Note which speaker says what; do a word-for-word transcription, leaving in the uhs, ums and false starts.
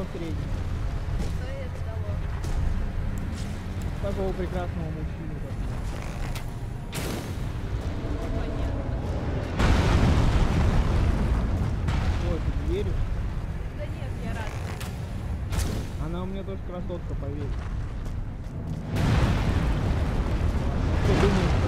Speaker 1: среднего.
Speaker 2: Что это дало?
Speaker 1: Такого прекрасного мужчину.
Speaker 2: Понятно.
Speaker 1: Ой, ты не веришь?
Speaker 2: Да нет, я рад.
Speaker 1: Она у меня тоже красотка, поверь. Ты думаешь, что